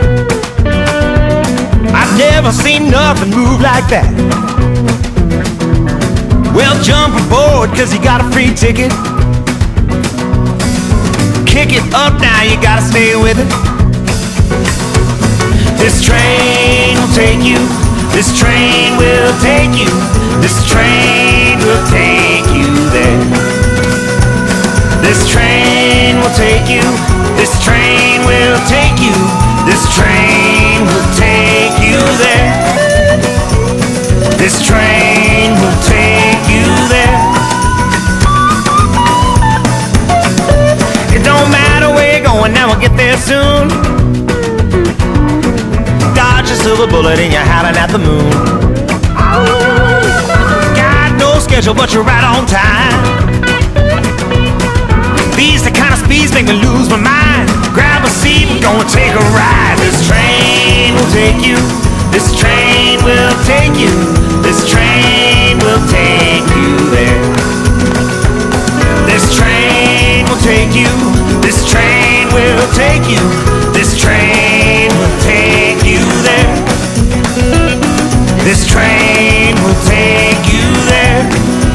I've never seen nothing move like that. Well, jump aboard, cause you got a free ticket. Kick it up now, you gotta stay with it. This train will take you, this train will take you, this train will take you there. This train will take you, this train will take you, this train will take you there. This train will take you there. It don't matter where you're going, now we'll get there soon. Dodge a silver bullet and you're howling at the moon. Got no schedule, but you're right on time. These the kind of speeds make me lose my mind. Grab a seat, we're gonna take a ride. This train will take you, this train will take you, this train will take you there. This train will take you, this train will take you, this train will take you there. This train will take you there.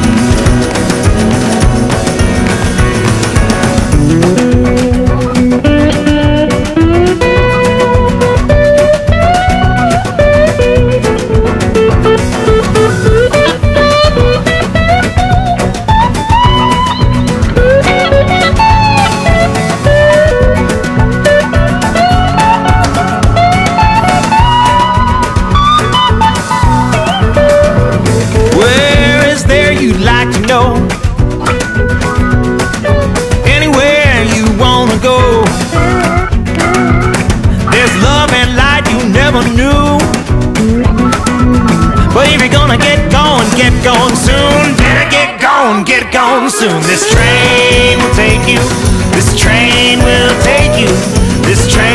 Anywhere you wanna go, there's love and light you never knew. But if you're gonna get going soon. Better get going soon. This train will take you, this train will take you, this train